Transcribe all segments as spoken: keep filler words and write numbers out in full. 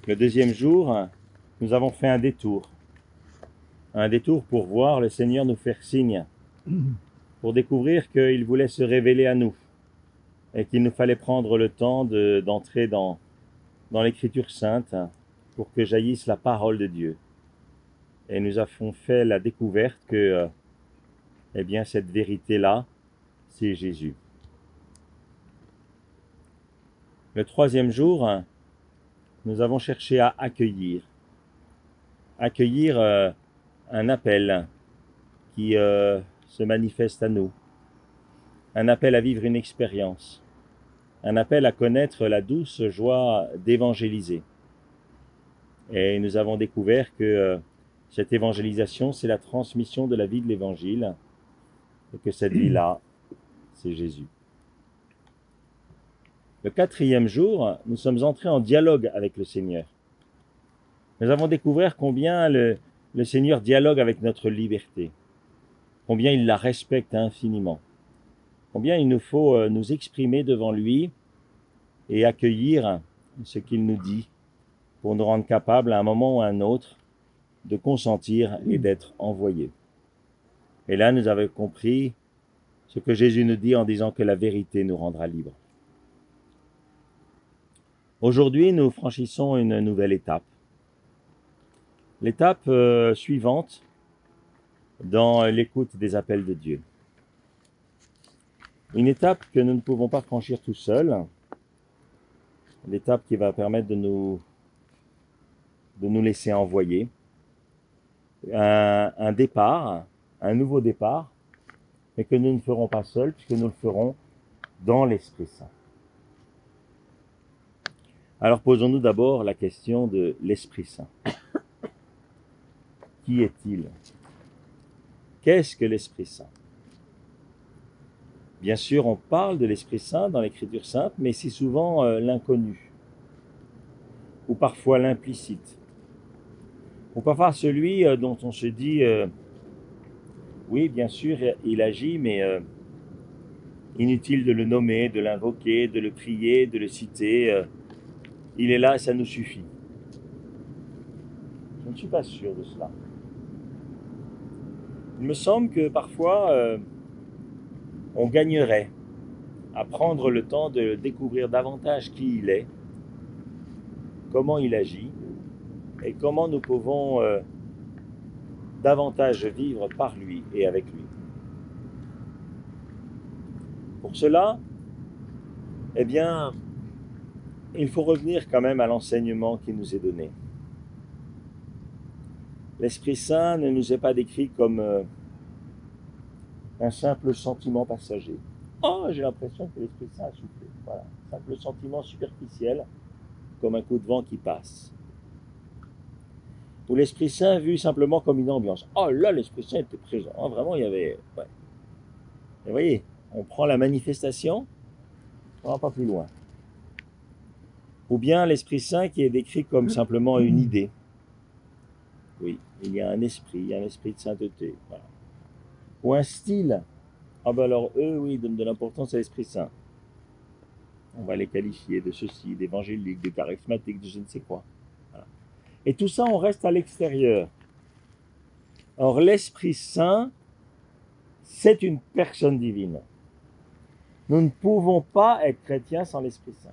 Le deuxième jour, nous avons fait un détour. Un détour pour voir le Seigneur nous faire signe, pour découvrir qu'il voulait se révéler à nous et qu'il nous fallait prendre le temps de, d'entrer dans, dans l'Écriture sainte pour que jaillisse la parole de Dieu. Et nous avons fait la découverte que euh, eh bien, cette vérité-là, c'est Jésus. Le troisième jour, nous avons cherché à accueillir. Accueillir euh, un appel qui euh, se manifeste à nous. Un appel à vivre une expérience. Un appel à connaître la douce joie d'évangéliser. Et nous avons découvert que euh, cette évangélisation, c'est la transmission de la vie de l'Évangile, et que cette vie-là, c'est Jésus. Le quatrième jour, nous sommes entrés en dialogue avec le Seigneur. Nous avons découvert combien le, le Seigneur dialogue avec notre liberté, combien il la respecte infiniment, combien il nous faut euh, nous exprimer devant lui et accueillir ce qu'il nous dit pour nous rendre capables à un moment ou à un autre de consentir et d'être envoyés. Et là, nous avons compris ce que Jésus nous dit en disant que la vérité nous rendra libres. Aujourd'hui, nous franchissons une nouvelle étape. L'étape euh, suivante dans l'écoute des appels de Dieu. Une étape que nous ne pouvons pas franchir tout seuls. L'étape qui va permettre de nous, de nous laisser envoyer. Un, un départ, un nouveau départ, mais que nous ne ferons pas seuls, puisque nous le ferons dans l'Esprit Saint. Alors posons-nous d'abord la question de l'Esprit Saint. Qui est-il? Qu'est-ce que l'Esprit Saint? Bien sûr, on parle de l'Esprit Saint dans l'Écriture sainte, mais c'est souvent euh, l'inconnu, ou parfois l'implicite, ou parfois celui euh, dont on se dit euh, oui, bien sûr, il agit, mais euh, inutile de le nommer, de l'invoquer, de le prier, de le citer. Euh, il est là et ça nous suffit. Je ne suis pas sûr de cela. Il me semble que parfois, euh, on gagnerait à prendre le temps de découvrir davantage qui il est, comment il agit, et comment nous pouvons euh, davantage vivre par lui et avec lui. Pour cela, eh bien, il faut revenir quand même à l'enseignement qui nous est donné. L'Esprit Saint ne nous est pas décrit comme euh, un simple sentiment passager. Oh, j'ai l'impression que l'Esprit Saint a soufflé. Voilà, un simple sentiment superficiel, comme un coup de vent qui passe. Ou l'Esprit Saint vu simplement comme une ambiance. Oh là, l'Esprit Saint était présent. Oh, vraiment, il y avait... Ouais. Et vous voyez, on prend la manifestation, on ne va pas plus loin. Ou bien l'Esprit Saint qui est décrit comme simplement une idée. Oui, il y a un esprit, il y a un esprit de sainteté. Voilà. Ou un style. Ah ben alors eux, oui, ils donnent de l'importance à l'Esprit Saint. On va les qualifier de ceci, d'évangéliques, de charismatiques, de je ne sais quoi. Voilà. Et tout ça, on reste à l'extérieur. Or, l'Esprit Saint, c'est une personne divine. Nous ne pouvons pas être chrétiens sans l'Esprit Saint.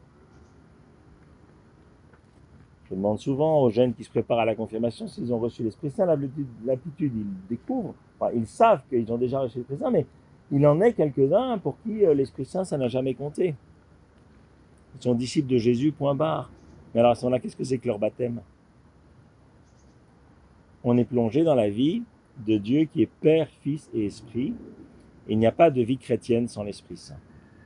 Je demande souvent aux jeunes qui se préparent à la confirmation s'ils ont reçu l'Esprit Saint. L'habitude, ils découvrent, enfin, ils savent qu'ils ont déjà reçu l'Esprit Saint, mais il en est quelques-uns pour qui l'Esprit Saint, ça n'a jamais compté. Ils sont disciples de Jésus, point barre. Mais alors à ce moment-là, qu'est-ce que c'est que leur baptême? On est plongé dans la vie de Dieu qui est Père, Fils et Esprit. Il n'y a pas de vie chrétienne sans l'Esprit Saint.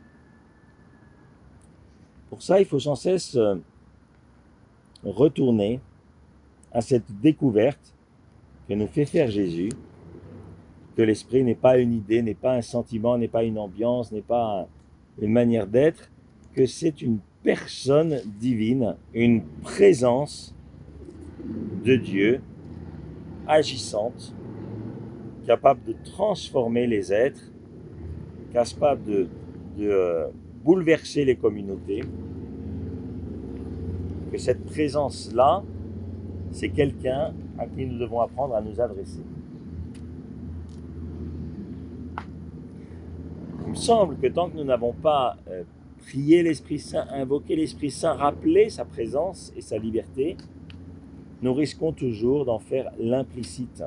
Pour ça, il faut sans cesse retourner à cette découverte que nous fait faire Jésus, que l'Esprit n'est pas une idée, n'est pas un sentiment, n'est pas une ambiance, n'est pas une manière d'être, que c'est une personne divine, une présence de Dieu agissante, capable de transformer les êtres, capable de, de euh, bouleverser les communautés, que cette présence-là, c'est quelqu'un à qui nous devons apprendre à nous adresser. Il me semble que tant que nous n'avons pas euh, prié l'Esprit Saint, invoqué l'Esprit Saint, rappelé sa présence et sa liberté, nous risquons toujours d'en faire l'implicite.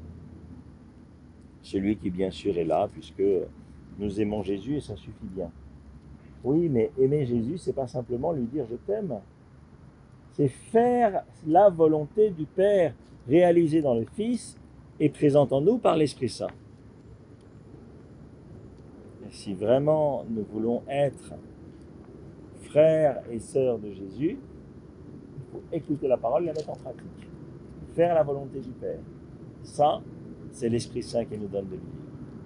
Celui qui bien sûr est là, puisque nous aimons Jésus et ça suffit bien. Oui, mais aimer Jésus, c'est pas simplement lui dire je t'aime. C'est faire la volonté du Père réalisée dans le Fils et présente en nous par l'Esprit Saint. Et si vraiment nous voulons être frères et sœurs de Jésus, il faut écouter la parole et la mettre en pratique. Faire la volonté du Père. Ça, c'est l'Esprit Saint qui nous donne de vivre.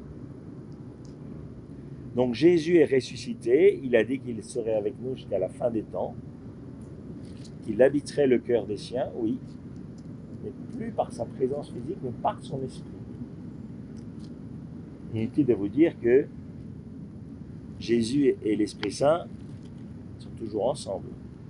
Donc Jésus est ressuscité, il a dit qu'il serait avec nous jusqu'à la fin des temps, qu'il habiterait le cœur des siens, oui, mais plus par sa présence physique, mais par son esprit. Inutile de vous dire que Jésus et l'Esprit Saint sont toujours ensemble.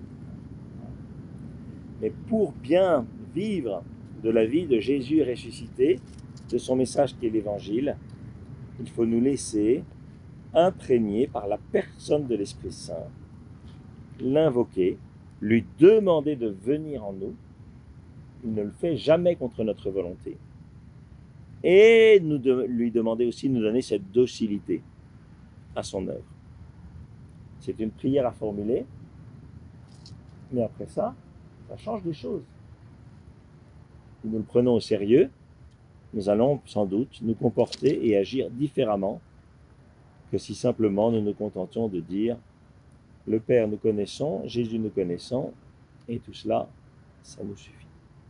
Mais pour bien vivre de la vie de Jésus ressuscité, de son message qui est l'Évangile, il faut nous laisser imprégner par la personne de l'Esprit Saint, l'invoquer, lui demander de venir en nous. Il ne le fait jamais contre notre volonté. Et nous de, lui demander aussi de nous donner cette docilité à son œuvre. C'est une prière à formuler, mais après ça, ça change des choses. Si nous le prenons au sérieux, nous allons sans doute nous comporter et agir différemment que si simplement nous nous contentions de dire « Le Père nous connaissons, Jésus nous connaissons » et tout cela, ça nous suffit.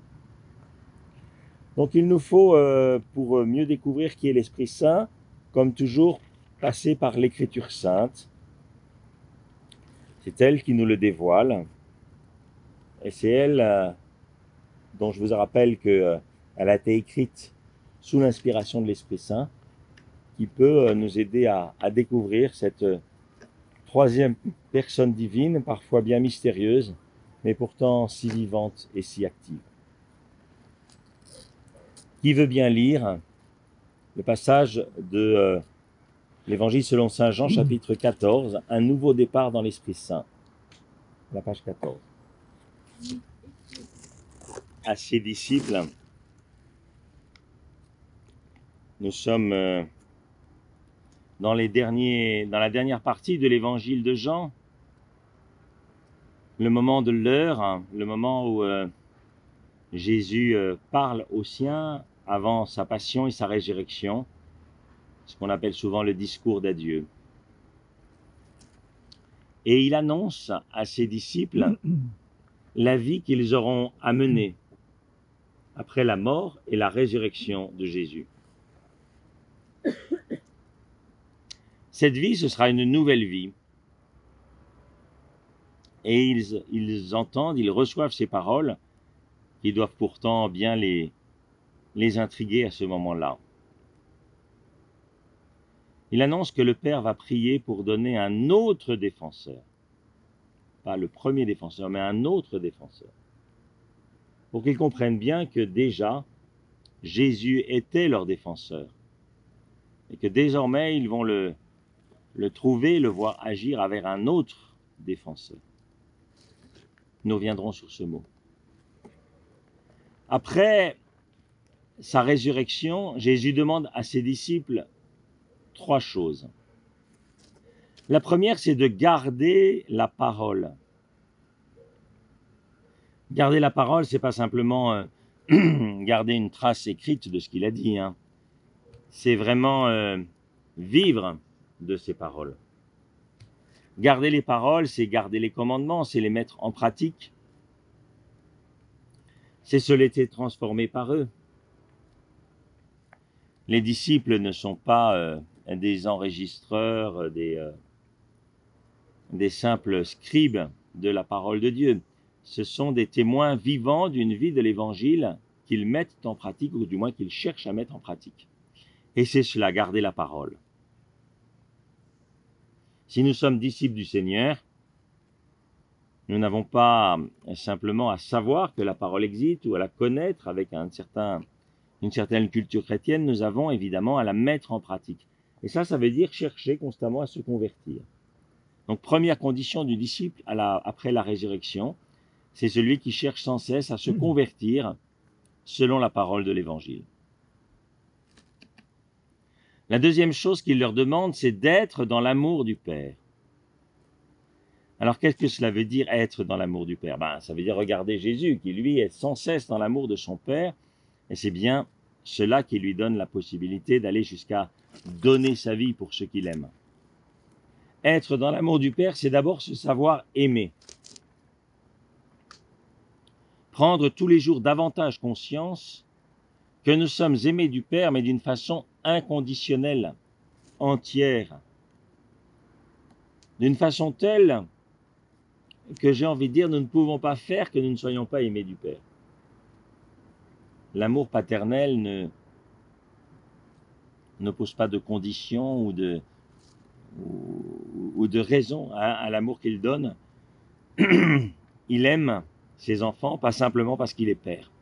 Donc il nous faut, euh, pour mieux découvrir qui est l'Esprit Saint, comme toujours, passer par l'Écriture sainte. C'est elle qui nous le dévoile. Et c'est elle euh, dont je vous rappelle qu'elle euh, a été écrite sous l'inspiration de l'Esprit Saint, qui peut euh, nous aider à, à découvrir cette euh, troisième personne divine, parfois bien mystérieuse, mais pourtant si vivante et si active. Qui veut bien lire le passage de euh, l'Évangile selon saint Jean, chapitre quatorze, un nouveau départ dans l'Esprit Saint, la page quatorze. À ses disciples, nous sommes euh, dans, les derniers, dans la dernière partie de l'Évangile de Jean, le moment de l'heure, hein, le moment où euh, Jésus euh, parle aux siens avant sa passion et sa résurrection, ce qu'on appelle souvent le discours d'adieu. Et il annonce à ses disciples la vie qu'ils auront à mener après la mort et la résurrection de Jésus. Cette vie, ce sera une nouvelle vie. Et ils, ils entendent, ils reçoivent ces paroles qui doivent pourtant bien les, les intriguer à ce moment-là. Il annonce que le Père va prier pour donner un autre défenseur. Pas le premier défenseur, mais un autre défenseur. Pour qu'ils comprennent bien que déjà, Jésus était leur défenseur. Et que désormais, ils vont le, le trouver, le voir agir avec un autre défenseur. Nous reviendrons sur ce mot. Après sa résurrection, Jésus demande à ses disciples trois choses. La première, c'est de garder la parole. Garder la parole, c'est pas simplement euh, garder une trace écrite de ce qu'il a dit, hein. C'est vraiment euh, vivre de ses paroles. Garder les paroles, c'est garder les commandements, c'est les mettre en pratique. C'est se laisser transformer par eux. Les disciples ne sont pas euh, des enregistreurs, des, euh, des simples scribes de la parole de Dieu. Ce sont des témoins vivants d'une vie de l'Évangile qu'ils mettent en pratique, ou du moins qu'ils cherchent à mettre en pratique. Et c'est cela, garder la parole. Si nous sommes disciples du Seigneur, Nous n'avons pas simplement à savoir que la parole existe ou à la connaître avec un certain, une certaine culture chrétienne, nous avons évidemment à la mettre en pratique. Et ça, ça veut dire chercher constamment à se convertir. Donc, première condition du disciple à la, après la résurrection, c'est celui qui cherche sans cesse à se convertir selon la parole de l'Évangile. La deuxième chose qu'il leur demande, c'est d'être dans l'amour du Père. Alors, qu'est-ce que cela veut dire être dans l'amour du Père? Ben, ça veut dire regarder Jésus, qui lui est sans cesse dans l'amour de son Père, et c'est bien cela qui lui donne la possibilité d'aller jusqu'à donner sa vie pour ceux qu'il aime. Être dans l'amour du Père, c'est d'abord se savoir aimer. Prendre tous les jours davantage conscience que nous sommes aimés du Père, mais d'une façon inconditionnelle, entière, d'une façon telle que j'ai envie de dire, nous ne pouvons pas faire que nous ne soyons pas aimés du Père. L'amour paternel ne, ne pose pas de conditions ou de, ou, ou de raison à, à l'amour qu'il donne. Il aime ses enfants, pas simplement parce qu'il est Père.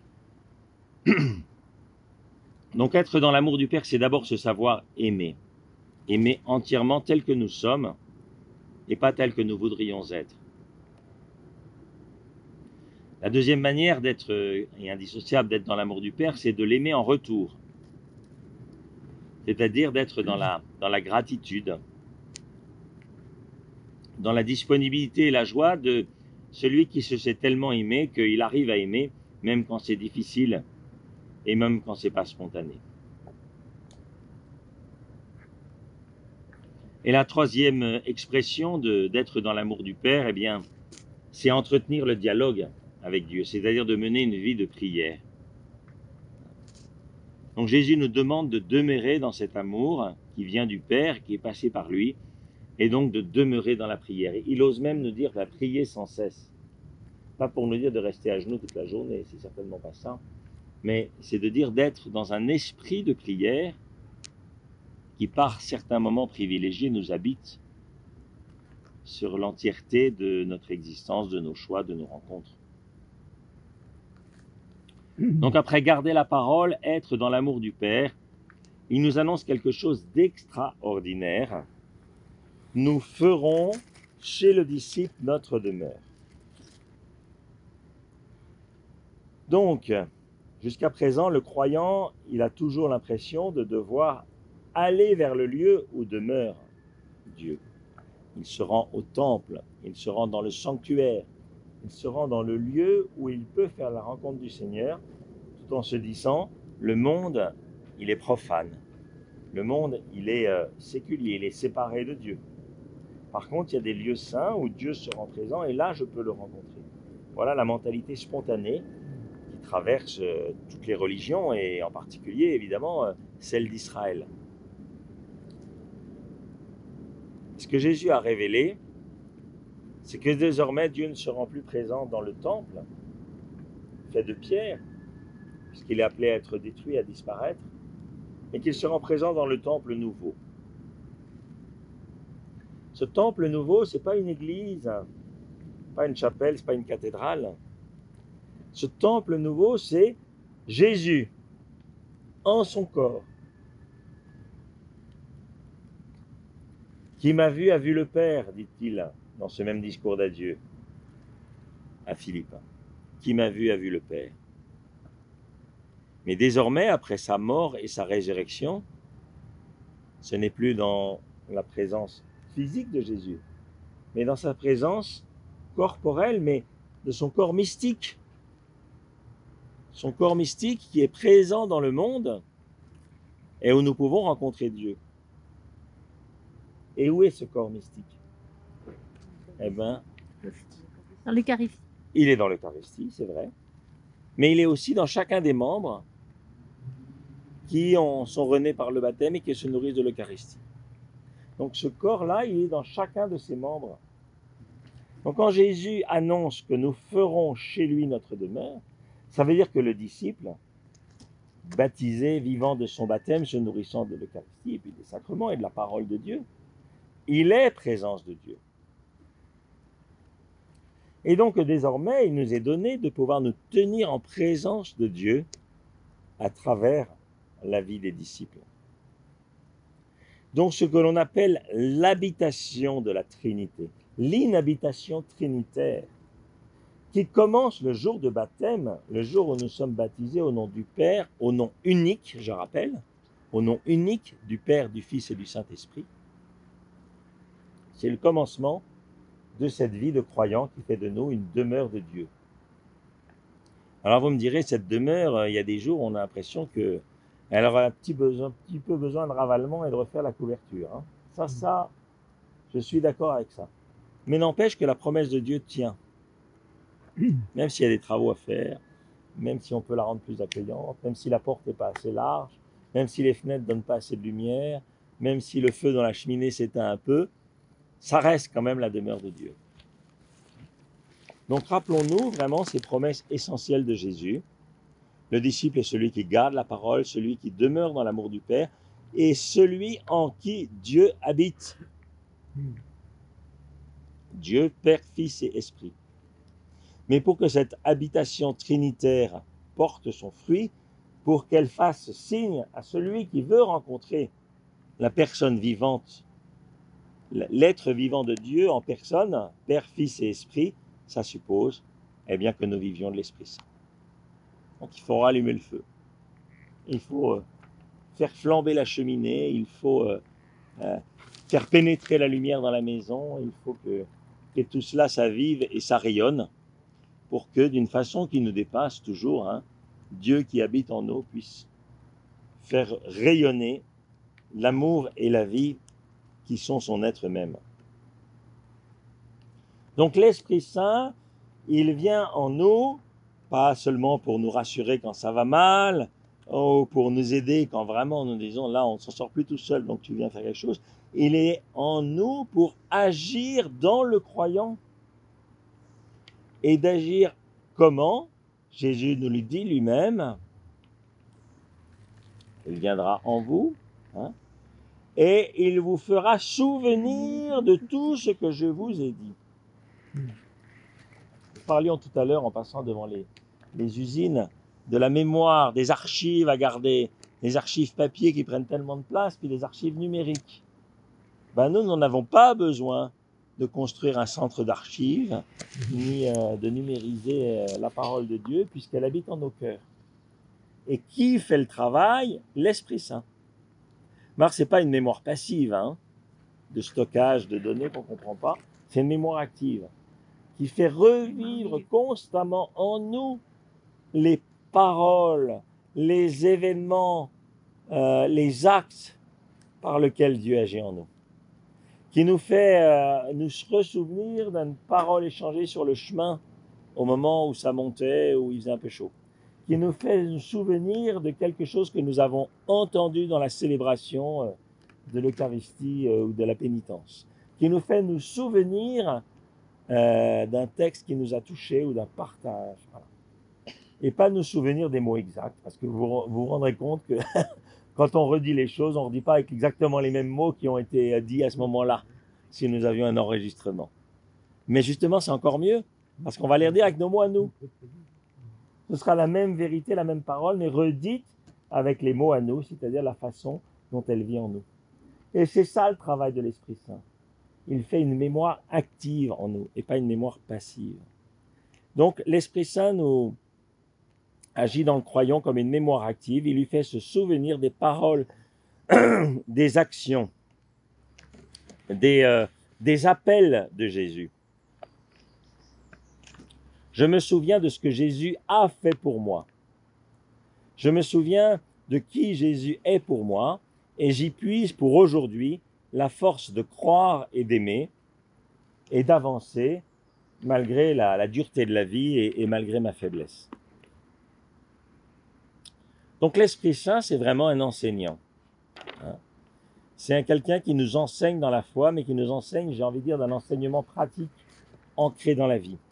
Donc être dans l'amour du Père, c'est d'abord se savoir aimer. Aimer entièrement tel que nous sommes et pas tel que nous voudrions être. La deuxième manière d'être, et indissociable d'être dans l'amour du Père, c'est de l'aimer en retour. C'est-à-dire d'être dans la, dans la gratitude, dans la disponibilité et la joie de celui qui se sait tellement aimé qu'il arrive à aimer, même quand c'est difficile et même quand c'est pas spontané. Et la troisième expression de, d'être dans l'amour du Père, eh bien, c'est entretenir le dialogue avec Dieu, c'est-à-dire de mener une vie de prière. Donc Jésus nous demande de demeurer dans cet amour qui vient du Père, qui est passé par lui, et donc de demeurer dans la prière. Et il ose même nous dire de prier sans cesse. Pas pour nous dire de rester à genoux toute la journée, c'est certainement pas ça, mais c'est de dire d'être dans un esprit de prière qui, par certains moments privilégiés, nous habite sur l'entièreté de notre existence, de nos choix, de nos rencontres. Donc après garder la parole, être dans l'amour du Père, il nous annonce quelque chose d'extraordinaire. Nous ferons chez le disciple notre demeure. Donc, jusqu'à présent, le croyant, il a toujours l'impression de devoir aller vers le lieu où demeure Dieu. Il se rend au temple, il se rend dans le sanctuaire, il se rend dans le lieu où il peut faire la rencontre du Seigneur, tout en se disant, le monde, il est profane. Le monde, il est euh, séculier, il est séparé de Dieu. Par contre, il y a des lieux saints où Dieu se rend présent et là, je peux le rencontrer. Voilà la mentalité spontanée qui traverse euh, toutes les religions et en particulier, évidemment, euh, celle d'Israël. Ce que Jésus a révélé, c'est que désormais, Dieu ne se rend plus présent dans le temple, fait de pierre, puisqu'il est appelé à être détruit, à disparaître, et qu'il se rend présent dans le temple nouveau. Ce temple nouveau, ce n'est pas une église, pas une chapelle, ce n'est pas une cathédrale. Ce temple nouveau, c'est Jésus en son corps. Qui m'a vu a vu le Père, dit-il dans ce même discours d'adieu à Philippe. Qui m'a vu a vu le Père. Mais désormais, après sa mort et sa résurrection, ce n'est plus dans la présence physique de Jésus, mais dans sa présence corporelle, mais de son corps mystique. Son corps mystique qui est présent dans le monde et où nous pouvons rencontrer Dieu. Et où est ce corps mystique? Eh bien, dans l'Eucharistie. Il est dans l'Eucharistie, c'est vrai, mais il est aussi dans chacun des membres qui en sont renés par le baptême et qui se nourrissent de l'Eucharistie. Donc ce corps-là, il est dans chacun de ses membres. Donc quand Jésus annonce que nous ferons chez lui notre demeure, ça veut dire que le disciple, baptisé, vivant de son baptême, se nourrissant de l'Eucharistie et puis des sacrements et de la parole de Dieu, il est présence de Dieu. Et donc désormais, il nous est donné de pouvoir nous tenir en présence de Dieu à travers la vie des disciples. Donc ce que l'on appelle l'habitation de la Trinité, l'inhabitation trinitaire, qui commence le jour de baptême, le jour où nous sommes baptisés au nom du Père, au nom unique, je rappelle, au nom unique du Père, du Fils et du Saint-Esprit. C'est le commencement de cette vie de croyant qui fait de nous une demeure de Dieu. Alors vous me direz, cette demeure, il y a des jours où on a l'impression qu'elle aura un petit, besoin, un petit peu besoin de ravalement et de refaire la couverture. Hein. Ça, ça, je suis d'accord avec ça. Mais n'empêche que la promesse de Dieu tient. Même s'il y a des travaux à faire, même si on peut la rendre plus accueillante, même si la porte n'est pas assez large, même si les fenêtres ne donnent pas assez de lumière, même si le feu dans la cheminée s'éteint un peu, ça reste quand même la demeure de Dieu. Donc rappelons-nous vraiment ces promesses essentielles de Jésus. Le disciple est celui qui garde la parole, celui qui demeure dans l'amour du Père, et celui en qui Dieu habite. Dieu, Père, Fils et Esprit. Mais pour que cette habitation trinitaire porte son fruit, pour qu'elle fasse signe à celui qui veut rencontrer la personne vivante, l'être vivant de Dieu en personne, Père, Fils et Esprit, ça suppose eh bien, que nous vivions de l'Esprit Saint. Donc il faut rallumer le feu. Il faut euh, faire flamber la cheminée, il faut euh, euh, faire pénétrer la lumière dans la maison, il faut que, que tout cela, ça vive et ça rayonne, pour que d'une façon qui nous dépasse toujours, hein, Dieu qui habite en nous puisse faire rayonner l'amour et la vie qui sont son être même. Donc l'Esprit Saint, il vient en nous, pas seulement pour nous rassurer quand ça va mal, ou pour nous aider quand vraiment nous disons là on ne s'en sort plus tout seul, donc tu viens faire quelque chose. Il est en nous pour agir dans le croyant. Et d'agir comment? Jésus nous le dit lui-même. Il viendra en vous, hein, et il vous fera souvenir de tout ce que je vous ai dit. Nous parlions tout à l'heure, en passant devant les, les usines, de la mémoire, des archives à garder, les archives papier qui prennent tellement de place, puis les archives numériques. Ben nous, nous n'en avons pas besoin de construire un centre d'archives, ni euh, de numériser euh, la parole de Dieu, puisqu'elle habite en nos cœurs. Et qui fait le travail? L'Esprit Saint. Alors, ce n'est pas une mémoire passive, hein, de stockage de données qu'on ne comprend pas, c'est une mémoire active, qui fait revivre constamment en nous les paroles, les événements, euh, les actes par lesquels Dieu agit en nous, qui nous fait euh, nous ressouvenir d'une parole échangée sur le chemin au moment où ça montait, où il faisait un peu chaud, qui nous fait nous souvenir de quelque chose que nous avons entendu dans la célébration euh, de l'Eucharistie euh, ou de la pénitence, qui nous fait nous souvenir euh, d'un texte qui nous a touchés ou d'un partage. Voilà. Et pas nous souvenir des mots exacts, parce que vous vous, vous rendrez compte que quand on redit les choses, on ne redit pas avec exactement les mêmes mots qui ont été dits à ce moment-là, si nous avions un enregistrement. Mais justement, c'est encore mieux, parce qu'on va les redire avec nos mots à nous. Ce sera la même vérité, la même parole, mais redite avec les mots à nous, c'est-à-dire la façon dont elle vit en nous. Et c'est ça le travail de l'Esprit Saint. Il fait une mémoire active en nous, et pas une mémoire passive. Donc, l'Esprit Saint nous agit dans le croyant comme une mémoire active. Il lui fait se souvenir des paroles, des actions, des, euh, des appels de Jésus. Je me souviens de ce que Jésus a fait pour moi. Je me souviens de qui Jésus est pour moi et j'y puise pour aujourd'hui la force de croire et d'aimer et d'avancer malgré la, la dureté de la vie et, et malgré ma faiblesse. Donc l'Esprit Saint, c'est vraiment un enseignant. Hein. C'est un quelqu'un qui nous enseigne dans la foi, mais qui nous enseigne, j'ai envie de dire, d'un enseignement pratique ancré dans la vie.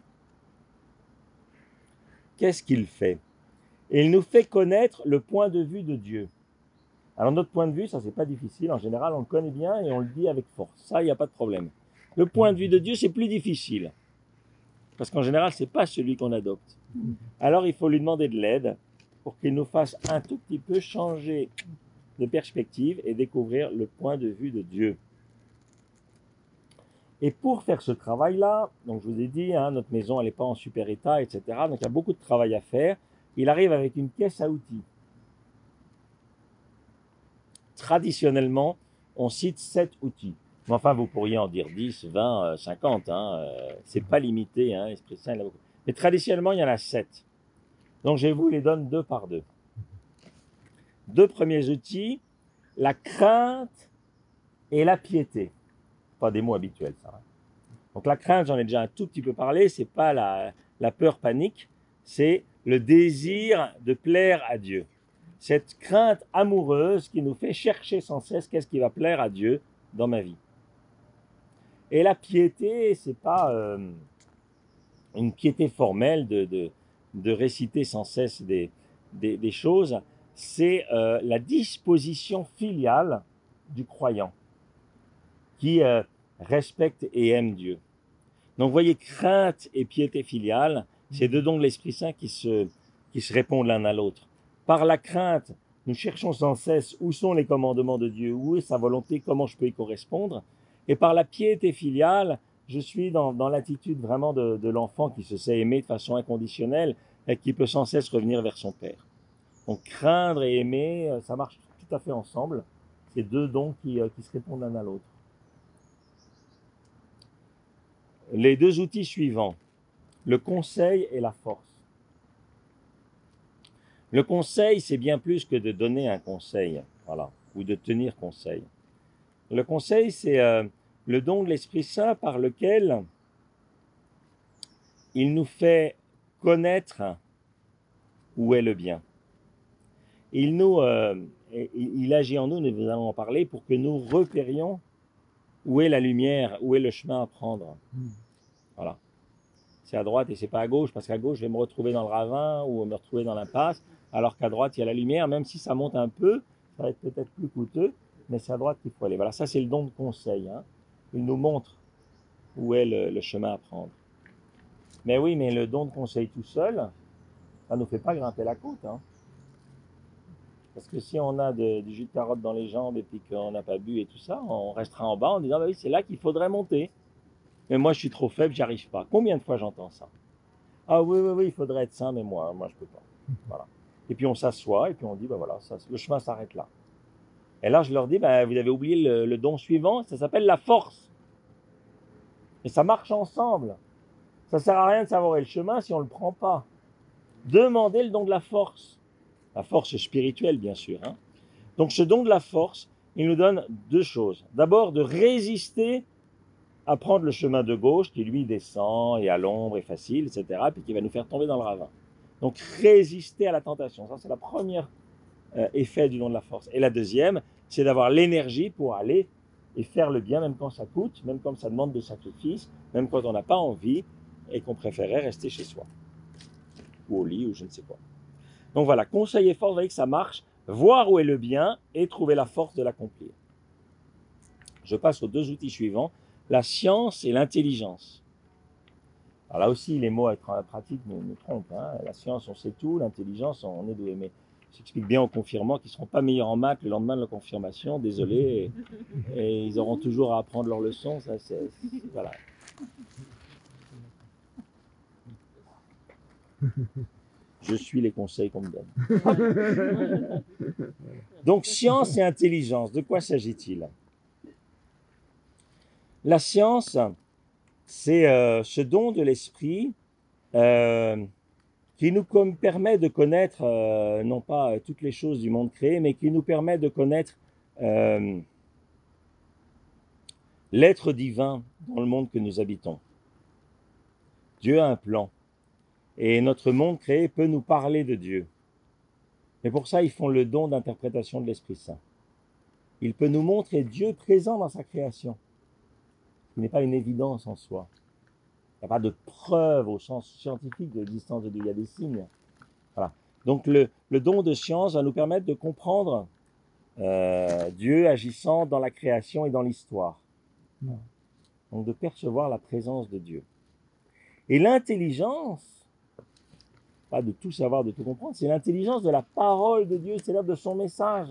Qu'est-ce qu'il fait? Il nous fait connaître le point de vue de Dieu. Alors notre point de vue, ça c'est pas difficile, en général on le connaît bien et on le dit avec force, ça il n'y a pas de problème. Le point de vue de Dieu c'est plus difficile. Parce qu'en général, ce n'est pas celui qu'on adopte. Alors, il faut lui demander de l'aide pour qu'il nous fasse un tout petit peu changer de perspective et découvrir le point de vue de Dieu. Et pour faire ce travail-là, donc je vous ai dit, hein, notre maison elle n'est pas en super état, et cetera. Donc il y a beaucoup de travail à faire. Il arrive avec une caisse à outils. Traditionnellement, on cite sept outils. Mais enfin, vous pourriez en dire dix, vingt, cinquante. Hein, euh, c'est pas limité, hein, Esprit Saint, il y en a beaucoup. Mais traditionnellement, il y en a sept. Donc je vous les donne deux par deux. Deux premiers outils, la crainte et la piété. Pas des mots habituels, ça. Hein. Donc la crainte, j'en ai déjà un tout petit peu parlé, c'est pas la, la peur panique, c'est le désir de plaire à Dieu. Cette crainte amoureuse qui nous fait chercher sans cesse qu'est-ce qui va plaire à Dieu dans ma vie. Et la piété, c'est pas euh, une piété formelle de, de, de réciter sans cesse des, des, des choses, c'est euh, la disposition filiale du croyant qui euh, respecte et aime Dieu. Donc vous voyez, crainte et piété filiale, c'est deux dons de l'Esprit Saint qui se, qui se répondent l'un à l'autre. Par la crainte, nous cherchons sans cesse où sont les commandements de Dieu, où est sa volonté, comment je peux y correspondre. Et par la piété filiale, je suis dans, dans l'attitude vraiment de, de l'enfant qui se sait aimer de façon inconditionnelle et qui peut sans cesse revenir vers son Père. Donc craindre et aimer, ça marche tout à fait ensemble. C'est deux dons qui, qui se répondent l'un à l'autre. Les deux outils suivants, le conseil et la force. Le conseil, c'est bien plus que de donner un conseil, voilà, ou de tenir conseil. Le conseil, c'est euh, le don de l'Esprit Saint par lequel il nous fait connaître où est le bien. Il nous, euh, il agit en nous, nous allons en parler, pour que nous repérions où est la lumière, où est le chemin à prendre. Voilà. C'est à droite et c'est pas à gauche, parce qu'à gauche, je vais me retrouver dans le ravin ou me retrouver dans l'impasse, alors qu'à droite, il y a la lumière, même si ça monte un peu, ça va être peut-être plus coûteux, mais c'est à droite qu'il faut aller. Voilà, ça c'est le don de conseil. Hein. Il nous montre où est le, le chemin à prendre. Mais oui, mais le don de conseil tout seul, ça ne nous fait pas grimper la côte. Hein. Parce que si on a de, du jus de carotte dans les jambes et puis qu'on n'a pas bu et tout ça, on restera en bas en disant, bah oui, c'est là qu'il faudrait monter. Mais moi, je suis trop faible, j'y arrive pas. Combien de fois j'entends ça? Ah oui, oui, oui, il faudrait être saint, mais moi, moi, je peux pas. Voilà. Et puis on s'assoit et puis on dit, ben voilà, ça, le chemin s'arrête là. Et là, je leur dis, ben, vous avez oublié le, le don suivant, ça s'appelle la force. Et ça marche ensemble. Ça sert à rien de savoir le chemin si on le prend pas. Demandez le don de la force. La force spirituelle, bien sûr. Hein. Donc ce don de la force, il nous donne deux choses. D'abord, de résister à prendre le chemin de gauche qui lui descend et à l'ombre est facile, et cetera, puis qui va nous faire tomber dans le ravin. Donc résister à la tentation, ça c'est la première euh, effet du don de la force. Et la deuxième, c'est d'avoir l'énergie pour aller et faire le bien, même quand ça coûte, même quand ça demande des sacrifices, même quand on n'a pas envie et qu'on préférait rester chez soi, ou au lit, ou je ne sais quoi. Donc voilà, conseil et force, vous voyez que ça marche, voir où est le bien et trouver la force de l'accomplir. Je passe aux deux outils suivants. La science et l'intelligence. Alors là aussi, les mots à être pratiques nous, nous trompent. Hein. La science, on sait tout. L'intelligence, on est doué. Mais j'explique bien aux confirmants qu'ils ne seront pas meilleurs en maths le lendemain de la confirmation. Désolé. Et, et ils auront toujours à apprendre leurs leçons. Ça, c'est, c'est, voilà. Je suis les conseils qu'on me donne. Donc, science et intelligence, de quoi s'agit-il? La science, c'est euh, ce don de l'esprit euh, qui nous comme, permet de connaître, euh, non pas euh, toutes les choses du monde créé, mais qui nous permet de connaître euh, l'être divin dans le monde que nous habitons. Dieu a un plan. Et notre monde créé peut nous parler de Dieu. Mais pour ça, ils font le don d'interprétation de l'Esprit Saint. Il peut nous montrer Dieu présent dans sa création. Ce n'est pas une évidence en soi. Il n'y a pas de preuve au sens scientifique de l'existence de Dieu. Il y a des signes. Voilà. Donc le, le don de science va nous permettre de comprendre euh, Dieu agissant dans la création et dans l'histoire. Donc de percevoir la présence de Dieu. Et l'intelligence, pas de tout savoir, de tout comprendre, c'est l'intelligence de la parole de Dieu, c'est-à-dire de son message.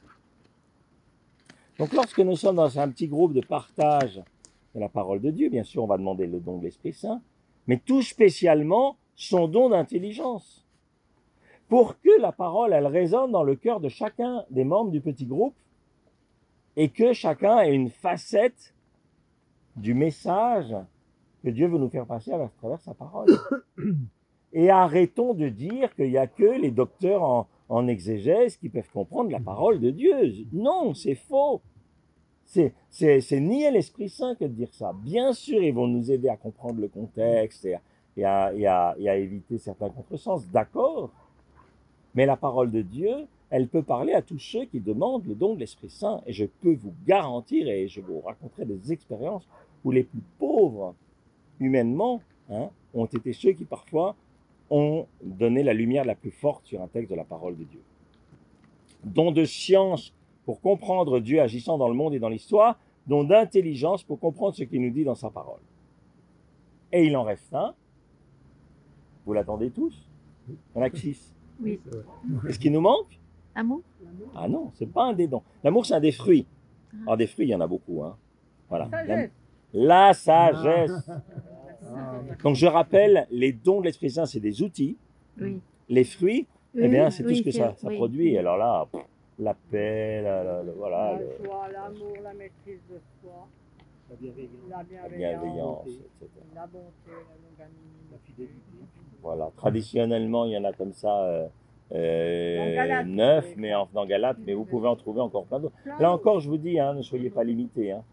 Donc lorsque nous sommes dans un petit groupe de partage de la parole de Dieu, bien sûr on va demander le don de l'Esprit Saint, mais tout spécialement son don d'intelligence. Pour que la parole, elle résonne dans le cœur de chacun des membres du petit groupe et que chacun ait une facette du message que Dieu veut nous faire passer à travers sa parole. Et arrêtons de dire qu'il n'y a que les docteurs en, en exégèse qui peuvent comprendre la parole de Dieu. Non, c'est faux. C'est, c'est, c'est nier l'Esprit Saint que de dire ça. Bien sûr, ils vont nous aider à comprendre le contexte et à, et à, et à, et à éviter certains contresens, d'accord. Mais la parole de Dieu, elle peut parler à tous ceux qui demandent le don de l'Esprit Saint. Et je peux vous garantir, et je vous raconterai des expériences où les plus pauvres, humainement, hein, ont été ceux qui parfois ont donné la lumière la plus forte sur un texte de la parole de Dieu. Don de science pour comprendre Dieu agissant dans le monde et dans l'histoire, don d'intelligence pour comprendre ce qu'il nous dit dans sa parole. Et il en reste un. Vous l'attendez tous? Il y en a que six. Oui. Est-ce qu'il nous manque? L'amour? Ah non, c'est pas un des dons. L'amour, c'est un des fruits. Alors des fruits, il y en a beaucoup. Hein. Voilà. Sagesse. La sagesse. Donc je rappelle, les dons de l'Esprit Saint, c'est des outils. Oui. Les fruits, Oui, eh bien, c'est oui, tout ce que ça, ça oui. produit. Alors là, pff, la paix, la, la- la- voilà, La le- joie, l'amour, la maîtrise de soi, La bienveillance, la la bienveillance, bienveillance, et cetera. la bonté, la longanimité. la fidélité. Voilà. Traditionnellement, il y en a comme ça euh, euh, Dans Galates, neuf, oui. mais en, dans Galates, mais vous pouvez en trouver encore plein d'autres. Plein Là d'autres. encore, je vous dis, hein, ne soyez pas limités. Hein.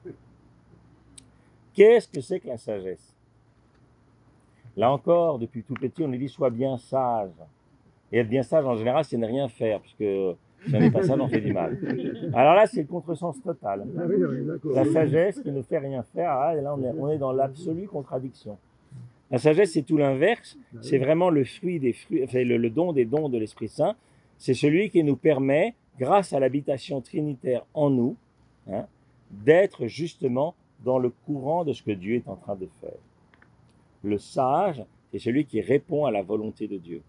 Qu'est-ce que c'est que la sagesse? Là encore, depuis tout petit, on nous dit sois bien sage. Et être bien sage, en général, c'est ne rien faire, puisque si on n'est pas sage, on fait du mal. Alors là, c'est le contresens total. Ah oui, on est d'accord. La sagesse qui ne fait rien faire, ah, et là, on est, on est dans l'absolue contradiction. La sagesse, c'est tout l'inverse. C'est vraiment le fruit des fruits, enfin, le, le don des dons de l'Esprit Saint. C'est celui qui nous permet, grâce à l'habitation trinitaire en nous, hein, d'être justement dans le courant de ce que Dieu est en train de faire. Le sage, c'est celui qui répond à la volonté de Dieu.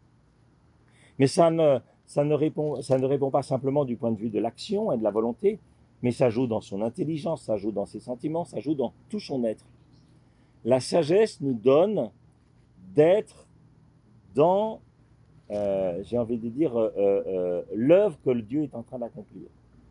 Mais ça ne, ça ne répond, ça ne répond pas simplement du point de vue de l'action et de la volonté, mais ça joue dans son intelligence, ça joue dans ses sentiments, ça joue dans tout son être. La sagesse nous donne d'être dans, euh, j'ai envie de dire, euh, euh, l'œuvre que le Dieu est en train d'accomplir.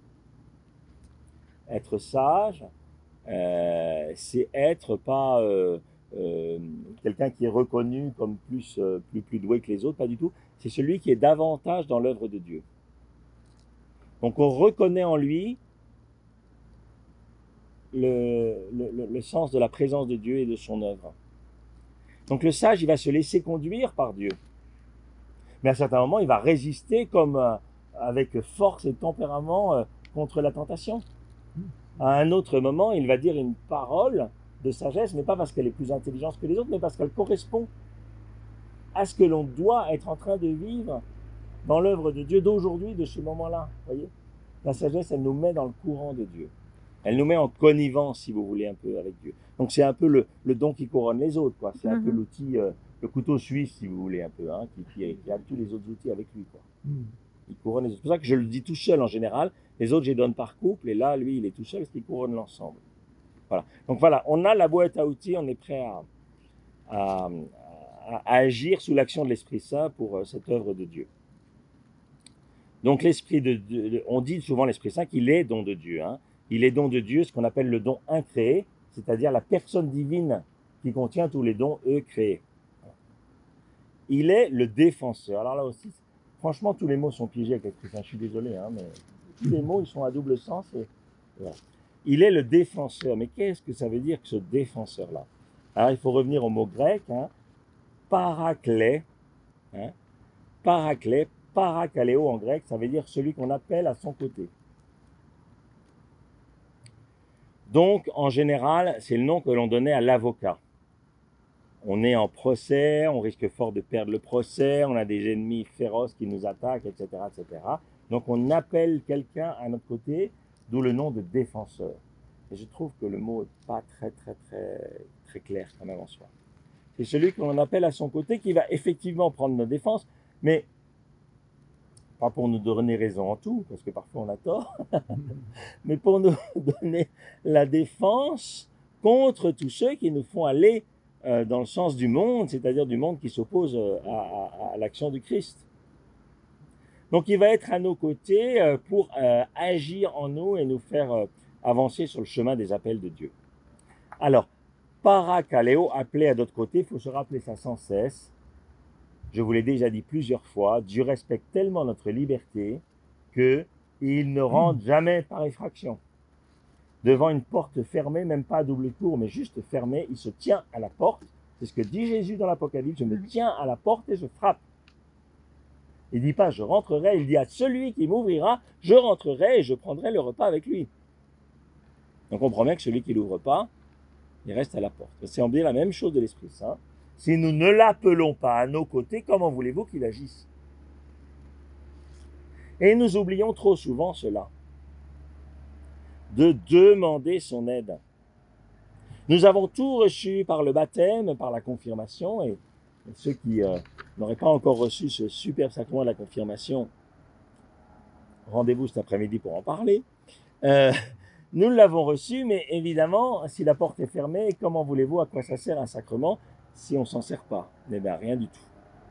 Être sage, euh, c'est être pas euh, euh, quelqu'un qui est reconnu comme plus, euh, plus, plus doué que les autres, pas du tout. C'est celui qui est davantage dans l'œuvre de Dieu. Donc on reconnaît en lui le, le, le sens de la présence de Dieu et de son œuvre. Donc le sage, il va se laisser conduire par Dieu. Mais à certains moments, il va résister comme euh, avec force et tempérament euh, contre la tentation. À un autre moment, il va dire une parole de sagesse, mais pas parce qu'elle est plus intelligente que les autres, mais parce qu'elle correspond à ce que l'on doit être en train de vivre dans l'œuvre de Dieu d'aujourd'hui, de ce moment-là. Voyez, la sagesse, elle nous met dans le courant de Dieu. Elle nous met en connivence, si vous voulez, un peu avec Dieu. Donc c'est un peu le, le don qui couronne les autres, quoi. C'est un Mhm. peu l'outil, euh, le couteau suisse, si vous voulez, un peu, hein, qui, qui, qui a tous les autres outils avec lui, quoi. Hmm. Il couronne les autres. C'est pour ça que je le dis tout seul en général. Les autres, je les donne par couple, et là, lui, il est tout seul parce qu'il couronne l'ensemble. Voilà. Donc voilà, on a la boîte à outils, on est prêt à, à, à, à agir sous l'action de l'Esprit Saint pour euh, cette œuvre de Dieu. Donc l'Esprit de Dieu, on dit souvent l'Esprit Saint qu'il est don de Dieu, hein. Il est don de Dieu, ce qu'on appelle le don incréé, c'est-à-dire la personne divine qui contient tous les dons, eux, créés. Il est le défenseur. Alors là aussi, franchement, tous les mots sont piégés avec l'Esprit Saint. Je suis désolé, hein, mais tous les mots, ils sont à double sens. Et, voilà. Il est le défenseur. Mais qu'est-ce que ça veut dire, que ce défenseur-là? Alors, il faut revenir au mot grec, hein, paraklé, hein, paraklé, parakaleo en grec, ça veut dire celui qu'on appelle à son côté. Donc, en général, c'est le nom que l'on donnait à l'avocat. On est en procès, on risque fort de perdre le procès, on a des ennemis féroces qui nous attaquent, et cetera, et cetera. Donc, on appelle quelqu'un à notre côté, d'où le nom de défenseur. Et je trouve que le mot n'est pas très, très, très, très clair quand même en soi. C'est celui qu'on appelle à son côté, qui va effectivement prendre nos défenses, mais pas pour nous donner raison en tout, parce que parfois on a tort, mais pour nous donner la défense contre tous ceux qui nous font aller euh, dans le sens du monde, c'est-à-dire du monde qui s'oppose à, à, à l'action du Christ. Donc il va être à nos côtés euh, pour euh, agir en nous et nous faire euh, avancer sur le chemin des appels de Dieu. Alors, parakaleo, appelé à d'autres côtés, il faut se rappeler ça sans cesse. Je vous l'ai déjà dit plusieurs fois, Dieu respecte tellement notre liberté qu'il ne rentre jamais par effraction. Devant une porte fermée, même pas à double tour, mais juste fermée, il se tient à la porte. C'est ce que dit Jésus dans l'Apocalypse, je me tiens à la porte et je frappe. Il ne dit pas je rentrerai, il dit à celui qui m'ouvrira, je rentrerai et je prendrai le repas avec lui. Donc on promet que celui qui n'ouvre pas, il reste à la porte. C'est en bien la même chose de l'Esprit Saint. Si nous ne l'appelons pas à nos côtés, comment voulez-vous qu'il agisse? Et nous oublions trop souvent cela, de demander son aide. Nous avons tout reçu par le baptême, par la confirmation, et ceux qui euh, n'auraient pas encore reçu ce superbe sacrement de la confirmation, rendez-vous cet après-midi pour en parler. Euh, nous l'avons reçu, mais évidemment, si la porte est fermée, comment voulez-vous à quoi ça sert un sacrement si on ne s'en sert pas? Eh bien, rien du tout.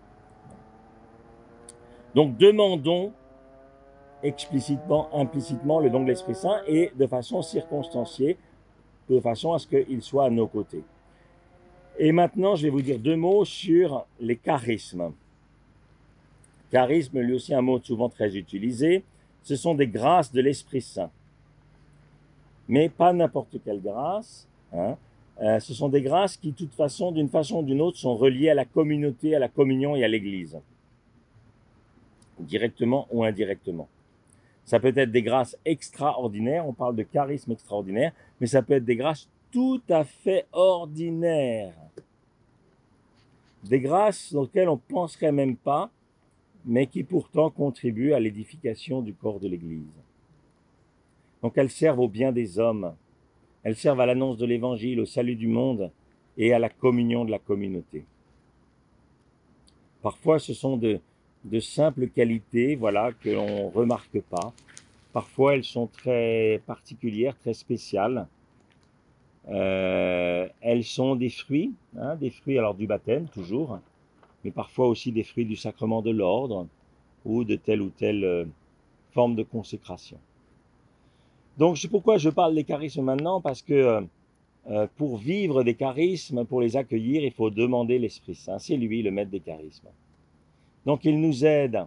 Donc, demandons explicitement, implicitement le don de l'Esprit Saint et de façon circonstanciée, de façon à ce qu'il soit à nos côtés. Et maintenant, je vais vous dire deux mots sur les charismes. Charisme, lui aussi un mot souvent très utilisé, ce sont des grâces de l'Esprit Saint. Mais pas n'importe quelle grâce, hein. Euh, ce sont des grâces qui, de toute façon, d'une façon ou d'une autre, sont reliées à la communauté, à la communion et à l'Église, directement ou indirectement. Ça peut être des grâces extraordinaires, on parle de charisme extraordinaire, mais ça peut être des grâces tout à fait ordinaires. Des grâces auxquelles on ne penserait même pas, mais qui pourtant contribuent à l'édification du corps de l'Église. Donc elles servent au bien des hommes. Elles servent à l'annonce de l'Évangile, au salut du monde et à la communion de la communauté. Parfois, ce sont de, de simples qualités, voilà, que l'on ne remarque pas. Parfois, elles sont très particulières, très spéciales. Euh, elles sont des fruits, hein, des fruits alors du baptême, toujours, mais parfois aussi des fruits du sacrement de l'ordre ou de telle ou telle euh, forme de consécration. Donc, c'est pourquoi je parle des charismes maintenant, parce que euh, pour vivre des charismes, pour les accueillir, il faut demander l'Esprit Saint. C'est lui le maître des charismes. Donc, il nous aide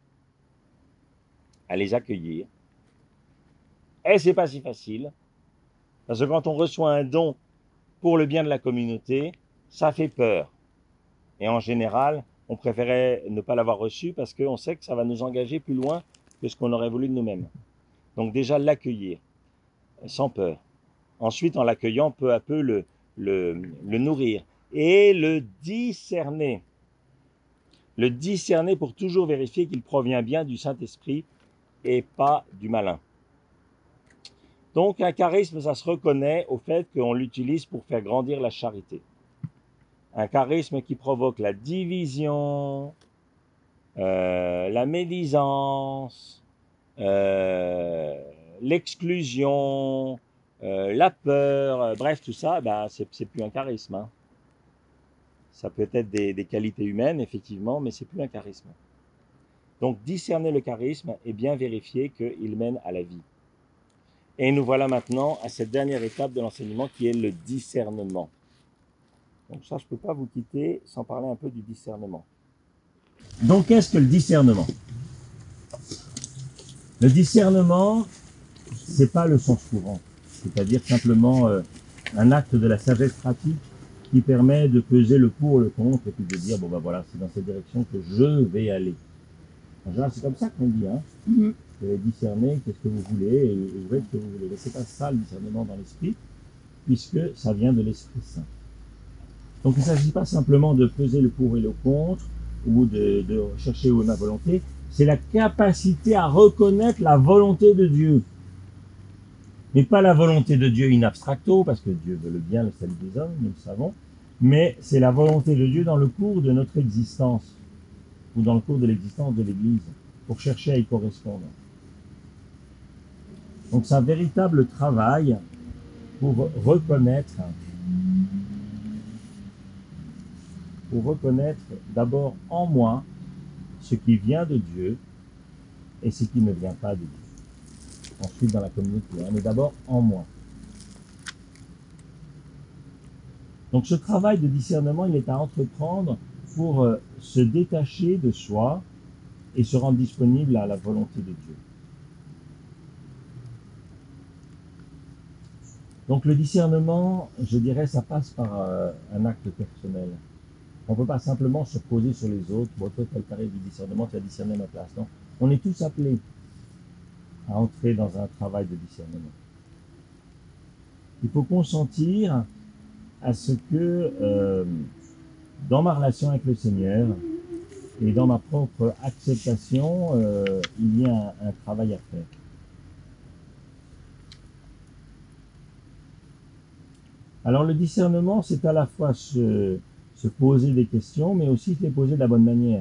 à les accueillir. Et c'est pas si facile, parce que quand on reçoit un don pour le bien de la communauté, ça fait peur. Et en général, on préférait ne pas l'avoir reçu parce qu'on sait que ça va nous engager plus loin que ce qu'on aurait voulu de nous-mêmes. Donc déjà l'accueillir, sans peur. Ensuite, en l'accueillant, peu à peu le, le, le nourrir et le discerner. Le discerner pour toujours vérifier qu'il provient bien du Saint-Esprit et pas du malin. Donc un charisme, ça se reconnaît au fait qu'on l'utilise pour faire grandir la charité. Un charisme qui provoque la division, euh, la médisance, euh, l'exclusion, euh, la peur, euh, bref, tout ça, ben, c'est, c'est plus un charisme. Hein. Ça peut être des, des qualités humaines, effectivement, mais c'est plus un charisme. Donc, discerner le charisme et bien vérifier qu'il mène à la vie. Et nous voilà maintenant à cette dernière étape de l'enseignement qui est le discernement. Donc ça, je ne peux pas vous quitter sans parler un peu du discernement. Donc, qu'est-ce que le discernement ? Le discernement, c'est pas le sens courant, c'est-à-dire simplement euh, un acte de la sagesse pratique qui permet de peser le pour, le contre, et puis de dire, bon ben voilà, c'est dans cette direction que je vais aller. En général, c'est comme ça qu'on dit, hein. Mm-hmm. Vous allez discerner qu'est-ce que vous voulez, et vous faites ce que vous voulez. Mais c'est pas ça le discernement dans l'esprit, puisque ça vient de l'Esprit Saint. Donc il ne s'agit pas simplement de peser le pour et le contre, ou de, de chercher où est ma volonté, c'est la capacité à reconnaître la volonté de Dieu. Mais pas la volonté de Dieu in abstracto, parce que Dieu veut le bien, le salut des hommes, nous le savons, mais c'est la volonté de Dieu dans le cours de notre existence, ou dans le cours de l'existence de l'Église, pour chercher à y correspondre. Donc c'est un véritable travail pour reconnaître, pour reconnaître d'abord en moi ce qui vient de Dieu et ce qui ne vient pas de Dieu. Ensuite dans la communauté, hein, mais d'abord en moi. Donc ce travail de discernement, il est à entreprendre pour euh, se détacher de soi et se rendre disponible à la volonté de Dieu. Donc le discernement, je dirais, ça passe par euh, un acte personnel. On ne peut pas simplement se poser sur les autres. Bon, toi, tu as le carré du discernement, tu as discerné ma place. Non, on est tous appelés à entrer dans un travail de discernement. Il faut consentir à ce que, euh, dans ma relation avec le Seigneur et dans ma propre acceptation, euh, il y a un, un travail à faire. Alors le discernement, c'est à la fois se, se poser des questions, mais aussi se les poser de la bonne manière.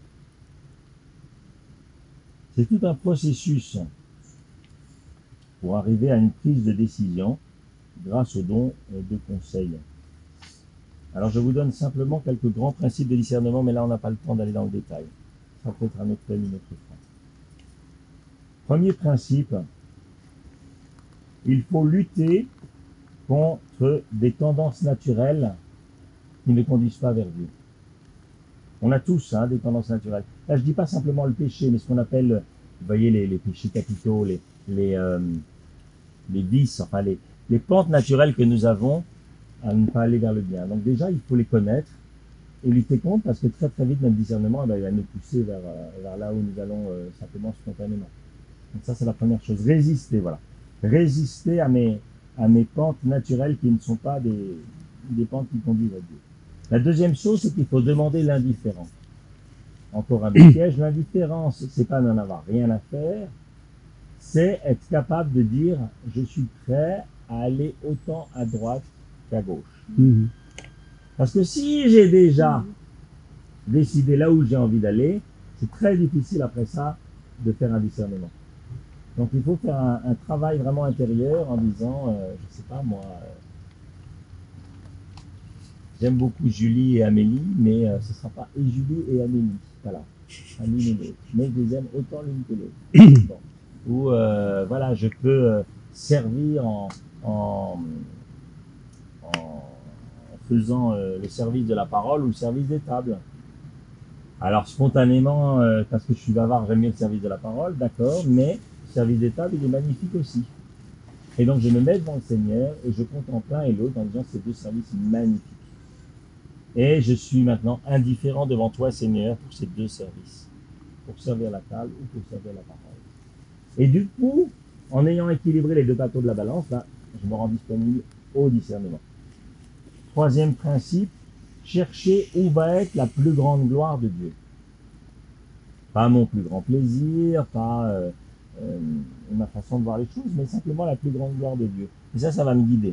C'est tout un processus pour arriver à une prise de décision grâce au don de conseil. Alors je vous donne simplement quelques grands principes de discernement, mais là on n'a pas le temps d'aller dans le détail. Ça peut être un autre thème, une autre fois. Premier principe, il faut lutter contre des tendances naturelles qui ne conduisent pas vers Dieu. On a tous hein, des tendances naturelles. Là je dis pas simplement le péché, mais ce qu'on appelle, vous voyez, les, les péchés capitaux, les, les, euh, les vices, enfin les, les pentes naturelles que nous avons à ne pas aller vers le bien. Donc déjà, il faut les connaître et lutter contre, parce que très très vite, notre discernement, eh ben, il va nous pousser vers, vers là où nous allons euh, simplement spontanément. Donc ça, c'est la première chose. Résister, voilà. Résister à mes, à mes pentes naturelles qui ne sont pas des, des pentes qui conduisent à Dieu. La deuxième chose, c'est qu'il faut demander l'indifférence. Encore un petit piège. L'indifférence, c'est pas n'en avoir rien à faire, c'est être capable de dire, je suis prêt à aller autant à droite qu'à gauche. Mmh. Parce que si j'ai déjà mmh. décidé là où j'ai envie d'aller, c'est très difficile après ça de faire un discernement. Donc il faut faire un, un travail vraiment intérieur en disant, euh, je sais pas moi, euh, j'aime beaucoup Julie et Amélie, mais euh, ce ne sera pas et Julie et Amélie, voilà, à l'une et l'autre. Mais je les aime autant l'une que l'autre. Bon. Ou euh, voilà, je peux euh, servir en, en, en faisant euh, le service de la parole ou le service des tables. Alors spontanément, euh, parce que je suis bavard, j'aime mieux le service de la parole, d'accord, mais le service des tables, il est magnifique aussi. Et donc je me mets devant le Seigneur et je contemple l'un et l'autre en disant ces deux services magnifiques. Et je suis maintenant indifférent devant toi, Seigneur, pour ces deux services, pour servir la table ou pour servir la parole. Et du coup, en ayant équilibré les deux bateaux de la balance, là, je me rends disponible au discernement. Troisième principe, chercher où va être la plus grande gloire de Dieu. Pas mon plus grand plaisir, pas euh, euh, ma façon de voir les choses, mais simplement la plus grande gloire de Dieu. Et ça, ça va me guider.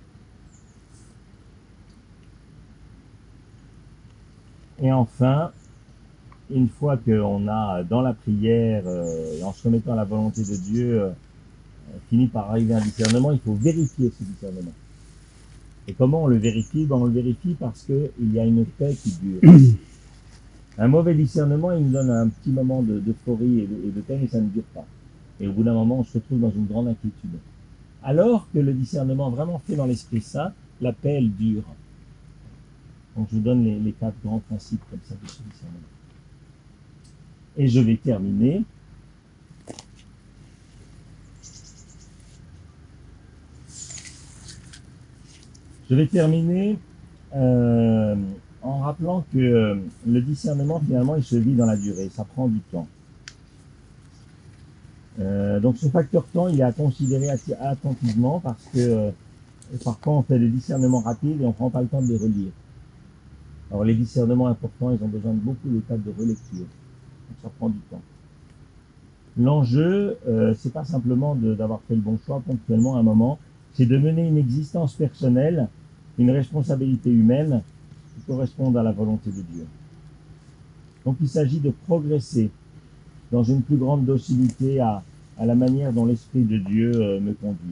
Et enfin, une fois qu'on a dans la prière, euh, en se remettant à la volonté de Dieu, euh, fini par arriver à un discernement, il faut vérifier ce discernement. Et comment on le vérifie? Ben, on le vérifie parce qu'il y a une paix qui dure. Un mauvais discernement, il nous donne un petit moment d'euphorie et, et de paix, mais ça ne dure pas. Et au bout d'un moment, on se retrouve dans une grande inquiétude. Alors que le discernement vraiment fait dans l'Esprit Saint, la paix, elle dure. Donc je vous donne les, les quatre grands principes comme ça de ce discernement. Et je vais terminer. Je vais terminer euh, en rappelant que euh, le discernement, finalement, il se vit dans la durée. Ça prend du temps. Euh, donc ce facteur temps, il est à considérer attentivement parce que euh, parfois on fait des discernements rapides et on ne prend pas le temps de les relire. Alors les discernements importants, ils ont besoin de beaucoup d'étapes de relecture. Donc ça prend du temps. L'enjeu, euh, c'est pas simplement d'avoir fait le bon choix ponctuellement à un moment, c'est de mener une existence personnelle une responsabilité humaine qui corresponde à la volonté de Dieu. Donc il s'agit de progresser dans une plus grande docilité à, à la manière dont l'Esprit de Dieu euh, me conduit.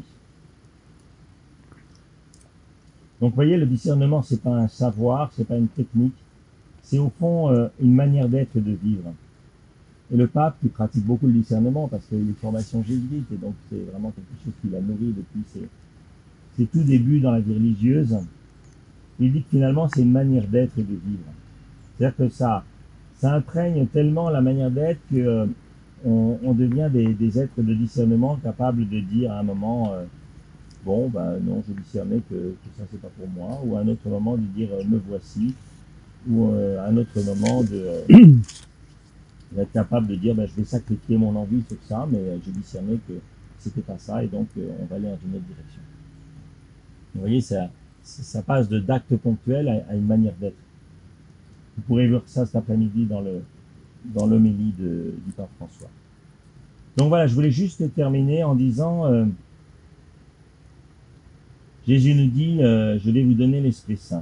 Donc vous voyez, le discernement, c'est pas un savoir, c'est pas une technique, c'est au fond euh, une manière d'être et de vivre. Et le pape, qui pratique beaucoup le discernement, parce qu'il a eu une formation jésuite, et donc c'est vraiment quelque chose qu'il a nourri depuis ses, ses tout débuts dans la vie religieuse, il dit que finalement c'est une manière d'être et de vivre. C'est-à-dire que ça, ça imprègne tellement la manière d'être que euh, on, on devient des, des êtres de discernement capables de dire à un moment euh, bon ben non, je discernais que, que ça c'est pas pour moi, ou à un autre moment de dire euh, me voici, ou euh, à un autre moment de euh, d'être capable de dire ben, je vais sacrifier mon envie sur ça, mais euh, j'ai discerné que c'était pas ça, et donc euh, on va aller dans une autre direction. Vous voyez, ça, ça passe de d'actes ponctuels à, à une manière d'être. Vous pourrez voir ça cet après-midi dans le dans l'homélie de du pape François. Donc voilà, je voulais juste terminer en disant euh, Jésus nous dit euh, je vais vous donner l'Esprit Saint.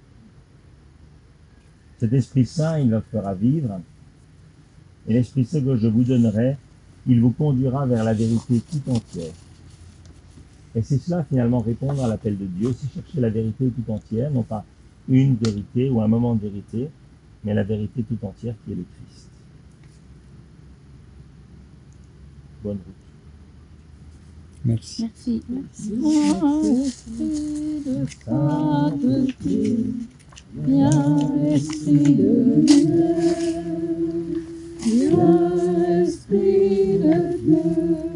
Cet Esprit Saint, il va vous fera vivre, et l'Esprit Saint que je vous donnerai, il vous conduira vers la vérité tout entière. Et c'est cela finalement répondre à l'appel de Dieu, c'est chercher la vérité tout entière, non pas une vérité ou un moment de vérité, mais la vérité tout entière qui est le Christ. Bonne route. Merci. Merci. Merci. Oh, Esprit de sainteté, viens, Esprit de Dieu, viens, Esprit de Dieu.